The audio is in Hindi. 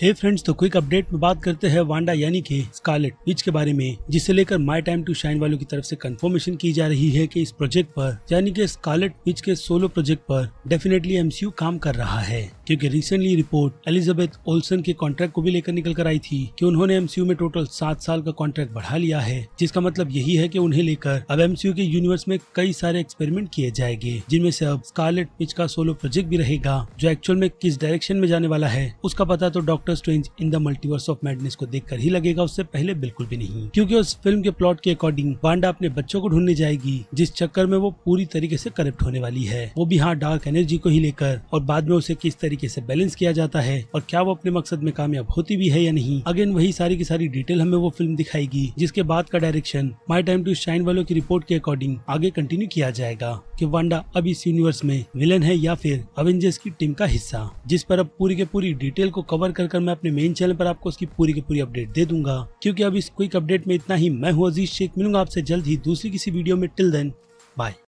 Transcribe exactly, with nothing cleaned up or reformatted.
हे फ्रेंड्स, तो क्विक अपडेट में बात करते हैं वांडा यानी कि स्कारलेट विच के बारे में, जिसे लेकर माय टाइम टू शाइन वालों की तरफ से कंफर्मेशन की जा रही है कि इस प्रोजेक्ट पर यानी कि स्कारलेट विच के सोलो प्रोजेक्ट पर डेफिनेटली एमसीयू काम कर रहा है। क्योंकि रिसेंटली रिपोर्ट एलिजाबेथ ओल्सन के कॉन्ट्रैक्ट को भी लेकर निकल कर आई थी कि उन्होंने एमसीयू में टोटल सात साल का कॉन्ट्रैक्ट बढ़ा लिया है, जिसका मतलब यही है कि उन्हें लेकर अब एमसीयू के यूनिवर्स में कई सारे एक्सपेरिमेंट किए जाएंगे, जिनमें से अब स्कारलेट विच का सोलो प्रोजेक्ट भी रहेगा, जो एक्चुअल में किस डायरेक्शन में जाने वाला है उसका पता तो Doctor Strange in the Multiverse of Madness को देखकर ही लगेगा, उससे पहले बिल्कुल भी नहीं। क्योंकि उस फिल्म के प्लॉट के अकॉर्डिंग वांडा अपने बच्चों को ढूंढने जाएगी, जिस चक्कर में वो पूरी तरीके से करप्ट होने वाली है, वो भी हाँ डार्क एनर्जी को ही लेकर, और बाद में उसे किस तरीके से बैलेंस किया जाता है और क्या वो अपने मकसद में कामयाब होती भी है या नहीं। अगेन वही सारी की सारी डिटेल हमें वो फिल्म दिखाएगी, जिसके बाद का direction my time to shine वालों की रिपोर्ट के अकॉर्डिंग आगे कंटिन्यू किया जाएगा कि वांडा अब इस यूनिवर्स में विलन है या फिर अवेंजर्स की टीम का हिस्सा, जिस पर अब पूरी के पूरी डिटेल को कवर कर कर मैं अपने मेन चैनल पर आपको उसकी पूरी की पूरी अपडेट दे दूंगा। क्योंकि अब इस क्विक अपडेट में इतना ही। मैं हूं अजीज शेख, मिलूंगा आपसे जल्द ही दूसरी किसी वीडियो में। Till then bye.